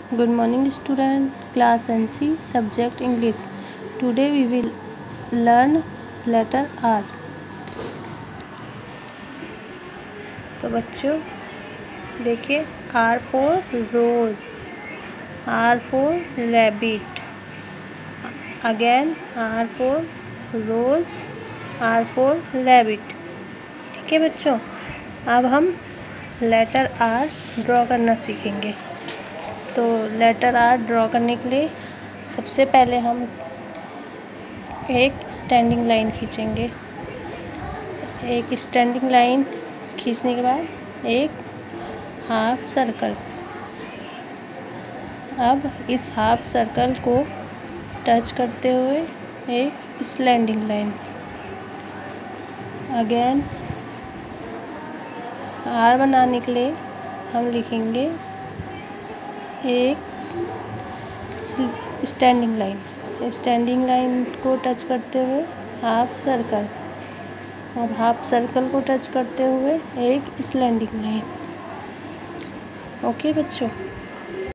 Good morning student, class NC, subject English. Today we will learn letter R. तो बच्चों देखिए, R for rose, R for rabbit, again R for rose, R for rabbit. ठीक है बच्चों, अब हम letter R draw करना सीखेंगे। तो लेटर आर ड्रॉ करने के लिए सबसे पहले हम एक स्टैंडिंग लाइन खींचेंगे। एक स्टैंडिंग लाइन खींचने के बाद एक हाफ सर्कल। अब इस हाफ सर्कल को टच करते हुए एक स्लैंडिंग लाइन। अगेन आर बनाने के लिए हम लिखेंगे एक स्टैंडिंग लाइन। स्टैंडिंग लाइन को टच करते हुए हाफ सर्कल। अब हाफ सर्कल को टच करते हुए एक स्लैंडिंग लाइन। ओके बच्चों।